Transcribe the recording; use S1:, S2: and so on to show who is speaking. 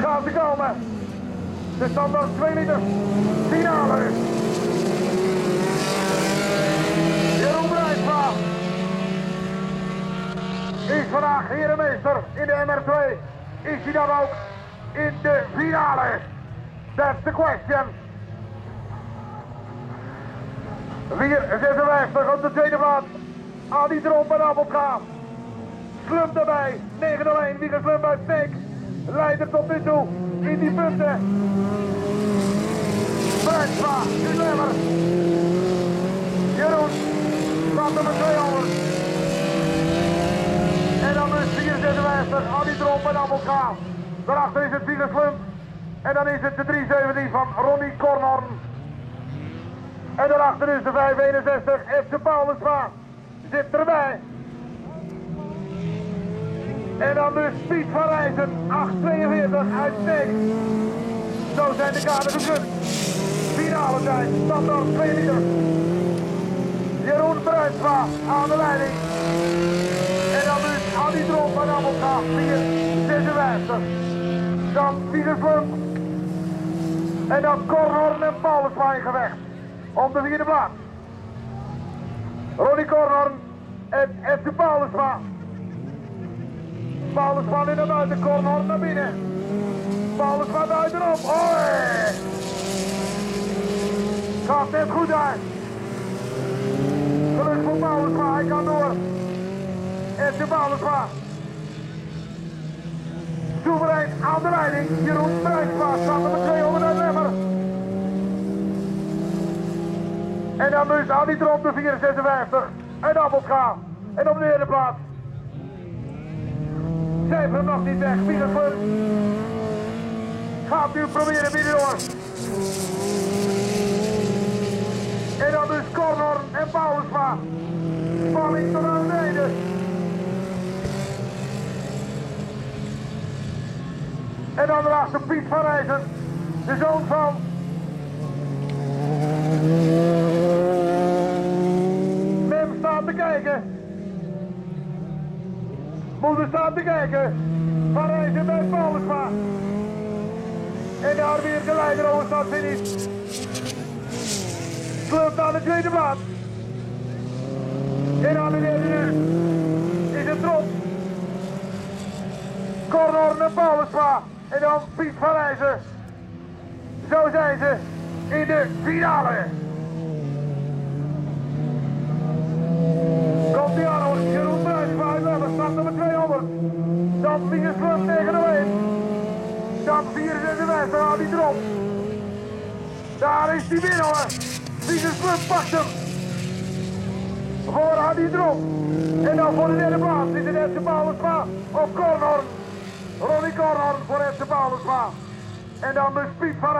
S1: Gaat ze komen. De standaard 2 liter finale. Jeroen Bruinsma is vandaag herenmeester in de MR2. Is hij dan ook in de finale? That's the question. 4,56 op de tweede plaats. Adi Tromp en Appelga. Slump erbij. 9-1. Wie Slump uit Sneeks. Leidt er tot nu toe in die punten. Bruinsma, nu Lemmer. Jeroen, staat nummer 200. En dan is 4,56. Adi Tromp en Appelga. Daarachter is het Wie Slump. En dan is het de 3,17 van Ronnie Kornhorn. En daarachter is de 5,61 FC Paulusma. Zit erbij. En dan dus Piet van Rijzen, 8,42 uit Sneeks. Zo zijn de kaarten gegund. Finale tijd, standaard 2 liter. Jeroen Bruinsma aan de leiding. En dan dus Adi Tromp en Appelga, 4,56. Dan Slump. En dan Kornhorn en Paulusma in gevecht. Om de vierde plaats. Ronnie Kornhorn en FC Paulusma. Paulusma nu naar buiten, Kornhorn naar binnen. Paulusma buitenop. Hoi! Gaat net goed uit. Geluk voor Paulusma, hij kan door. FC Paulusma. Soeverein aan de leiding. Jeroen Bruinsma staat er met 200 uit Lemmer. En dan dus Adi Tromp de 4,56 en Appelga. En op de derde plaats. Zij hem nog niet weg, Pietersburg. Gaat nu proberen binnendoor. En dan dus Kornhorn en Paulusma. Spanning tot aan het einde. En dan daarachter Piet van Rijzen, de zoon van Mem staat te kijken. Moeder staat te kijken. Van Rijzen bij Paulusma. En daar weer de leider over staat finish. Slump aan de tweede plaats. En aan de derde nu is het Tromp. Kornhorn en Paulusma. En dan Piet van Rijzen. Zo zijn ze in de finale. Komt die aan hoor. Jeroen Bruinsma uit Lemmer staat nummer 200. Dan Slump 9-1. Dan 4,56 aan die drop. Daar is die binnen hoor. Slump pakt hem. Voor aan die drop. En dan voor de derde plaats is het FC Paulusma op Kornhorn. Ronnie Kornhorn voor FC Paulusma. En dan dus Piet van